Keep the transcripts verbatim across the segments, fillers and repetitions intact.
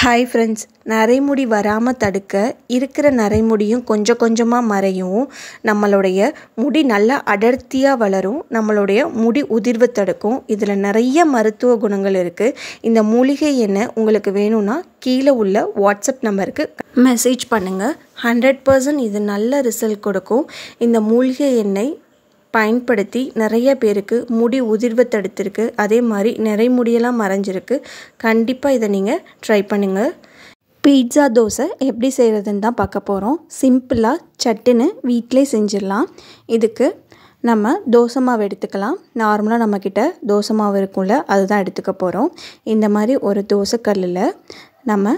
Hi friends, நரைமுடி வராமல் தடுக்க இருக்கிற நரைமுடியும் கொஞ்சம் கொஞ்சமாக மறையும், நம்மளுடைய முடி நல்லா அடர்த்தியாக வளரும், நம்மளுடைய முடி உதிர்வு தடுக்கும். இதில் நிறைய மருத்துவ குணங்கள் இருக்குது. இந்த மூலிகை எண்ணெய் உங்களுக்கு வேணும்னா கீழே உள்ள வாட்ஸ்அப் நம்பருக்கு மெசேஜ் பண்ணுங்கள். ஹண்ட்ரட் பர்சன்ட் இது நல்ல ரிசல்ட் கொடுக்கும். இந்த மூலிகை எண்ணெய் பயன்படுத்தி நிறைய பேருக்கு முடி உதிர்வை தடுத்திருக்கு. அதே மாதிரி நிறைய முடியெல்லாம் மறைஞ்சிருக்கு. கண்டிப்பாக இதை நீங்கள் ட்ரை பண்ணுங்கள். பீட்சா தோசை எப்படி செய்கிறதுன்னு தான் பார்க்க போகிறோம். சிம்பிளாக சட்டுன்னு வீட்டிலே செஞ்சிடலாம். இதுக்கு நம்ம தோசை மாவு எடுத்துக்கலாம். நார்மலாக நம்மக்கிட்ட தோசை மாவு இருக்கும்ல, அதுதான் எடுத்துக்க போகிறோம். இந்த மாதிரி ஒரு தோசை கல்லில் நம்ம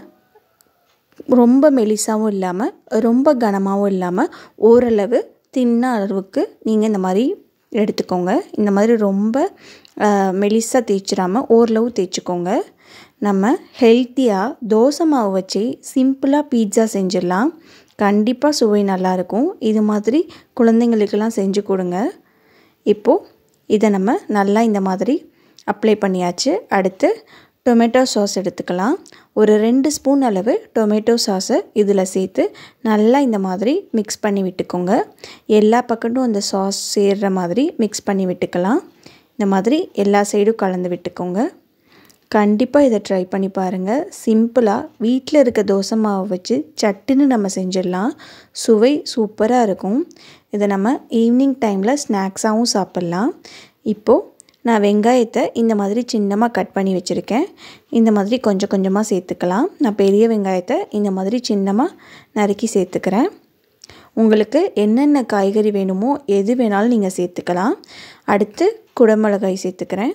ரொம்ப மெலிசாவும் இல்லாமல் ரொம்ப கனமாகவும் இல்லாமல் ஓரளவு தின்ன அளவுக்கு நீங்கள் இந்த மாதிரி எடுத்துக்கோங்க. இந்த மாதிரி ரொம்ப மெலிசாக தேய்ச்சிடாமல் ஓரளவு தேய்ச்சிக்கோங்க. நம்ம ஹெல்த்தியாக தோசை மாவு வச்சு சிம்பிளாக பீட்சா செஞ்சிடலாம். கண்டிப்பாக சுவை நல்லாயிருக்கும். இது மாதிரி குழந்தைங்களுக்கெல்லாம் செஞ்சு கொடுங்க. இப்போது இதை நம்ம நல்லா இந்த மாதிரி அப்ளை பண்ணியாச்சு. அடுத்து டொமேட்டோ சாஸ் எடுத்துக்கலாம். ஒரு ரெண்டு ஸ்பூன் அளவு டொமேட்டோ சாஸை இதில் சேர்த்து நல்லா இந்த மாதிரி மிக்ஸ் பண்ணி விட்டுக்கோங்க. எல்லா பக்கமும் அந்த சாஸ் சேர்கிற மாதிரி மிக்ஸ் பண்ணி விட்டுக்கலாம். இந்த மாதிரி எல்லா சைடும் கலந்து விட்டுக்கோங்க. கண்டிப்பாக இதை ட்ரை பண்ணி பாருங்கள். சிம்பிளாக வீட்டில் இருக்க தோசை மாவை வச்சு சட்டுன்னு நம்ம செஞ்சிடலாம். சுவை சூப்பராக இருக்கும். இதை நம்ம ஈவினிங் டைமில் ஸ்நாக்ஸாகவும் சாப்பிட்லாம். இப்போது நான் வெங்காயத்தை இந்த மாதிரி சின்னமாக கட் பண்ணி வச்சுருக்கேன். இந்த மாதிரி கொஞ்சம் கொஞ்சமாக சேர்த்துக்கலாம். நான் பெரிய வெங்காயத்தை இந்த மாதிரி சின்னமாக நறுக்கி சேர்த்துக்கிறேன். உங்களுக்கு என்னென்ன காய்கறி வேணுமோ எது வேணாலும் நீங்கள் சேர்த்துக்கலாம். அடுத்து குடமிளகாய் சேர்த்துக்கிறேன்.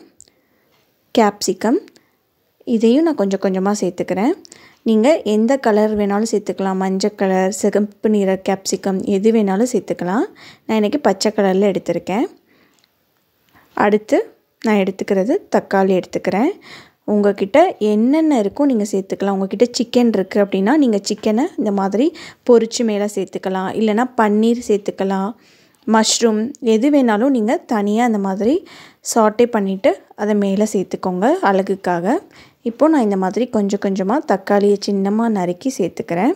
கேப்சிகம் இதையும் நான் கொஞ்சம் கொஞ்சமாக சேர்த்துக்கிறேன். நீங்கள் எந்த கலர் வேணாலும் சேர்த்துக்கலாம். மஞ்சள் கலர், சிகப்பு நிற கேப்சிகம் எது வேணாலும் சேர்த்துக்கலாம். நான் இன்றைக்கி பச்சை கலரில் எடுத்திருக்கேன். அடுத்து நான் எடுத்துக்கிறது தக்காளி எடுத்துக்கிறேன். உங்கள்கிட்ட என்னென்ன இருக்கோ நீங்கள் சேர்த்துக்கலாம். உங்கள்கிட்ட சிக்கன் இருக்குது அப்படின்னா நீங்கள் சிக்கனை இந்த மாதிரி பொரிச்சு மேலே சேர்த்துக்கலாம். இல்லைனா பன்னீர் சேர்த்துக்கலாம். மஷ்ரூம் எது வேணாலும் நீங்கள் தனியாக அந்த மாதிரி சாட்டே பண்ணிவிட்டு அதை மேலே சேர்த்துக்கோங்க அழகுக்காக. இப்போது நான் இந்த மாதிரி கொஞ்சம் கொஞ்சமாக தக்காளியை சின்னமாக நறுக்கி சேர்த்துக்கிறேன்.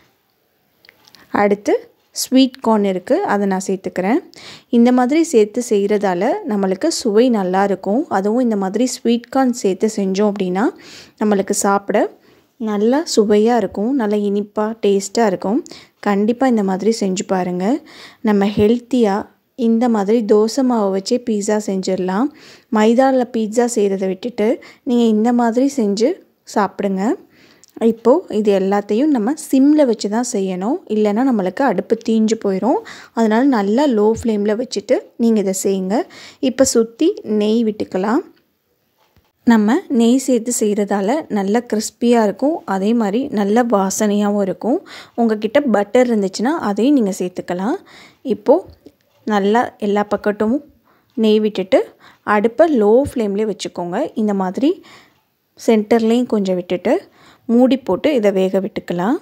அடுத்து ஸ்வீட் கார்ன் இருக்குது, அதை நான் சேர்த்துக்கிறேன். இந்த மாதிரி சேர்த்து செய்கிறதால நம்மளுக்கு சுவை நல்லாயிருக்கும். அதுவும் இந்த மாதிரி ஸ்வீட் கார்ன் சேர்த்து செஞ்சோம் அப்படின்னா நம்மளுக்கு சாப்பிட நல்லா சுவையாக இருக்கும். நல்லா இனிப்பாக டேஸ்ட்டாக இருக்கும். கண்டிப்பாக இந்த மாதிரி செஞ்சு பாருங்கள். நம்ம ஹெல்த்தியாக இந்த மாதிரி தோசை மாவை வச்சே பீட்சா செஞ்சிடலாம். மைதாவில் பீட்சா செய்கிறத விட்டுட்டு நீங்கள் இந்த மாதிரி செஞ்சு சாப்பிடுங்க. இப்போது இது எல்லாத்தையும் நம்ம சிம்மில் வச்சு தான் செய்யணும். இல்லைன்னா நம்மளுக்கு அடுப்பு தீஞ்சு போயிடும். அதனால் நல்லா லோ ஃப்ளேமில் வச்சுட்டு நீங்கள் இதை செய்யுங்க. இப்போ சுற்றி நெய் விட்டுக்கலாம். நம்ம நெய் சேர்த்து செய்கிறதால நல்ல கிறிஸ்பியாக இருக்கும். அதே மாதிரி நல்ல வாசனையாகவும் இருக்கும். உங்கள் கிட்ட பட்டர் இருந்துச்சுன்னா அதையும் நீங்கள் சேர்த்துக்கலாம். இப்போது நல்லா எல்லா பக்கமும் நெய் விட்டுட்டு அடுப்பை லோ ஃப்ளேம்லேயே வச்சுக்கோங்க. இந்த மாதிரி சென்டர்லேயும் கொஞ்சம் விட்டுட்டு மூடி போட்டு இதை வேக விட்டுக்கலாம்.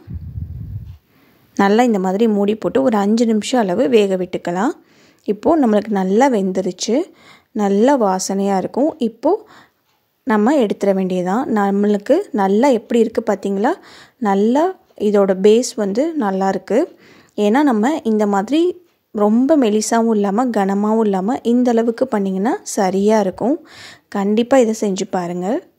நல்லா இந்த மாதிரி மூடி போட்டு ஒரு அஞ்சு நிமிஷம் அளவு வேக விட்டுக்கலாம். இப்போது நம்மளுக்கு நல்லா வெந்துருச்சு. நல்ல வாசனையாக இருக்கும். இப்போது நம்ம எடுத்துட வேண்டியதான். நம்மளுக்கு நல்லா எப்படி இருக்குது பார்த்தீங்களா? நல்லா இதோட பேஸ் வந்து நல்லா இருக்குது. ஏன்னா நம்ம இந்த மாதிரி ரொம்ப மெலிசாவும் இல்லாமல் கனமாகவும் இல்லாமல் இந்த அளவுக்கு பண்ணிங்கன்னா சரியாக இருக்கும். கண்டிப்பாக இதை செஞ்சு பாருங்கள்.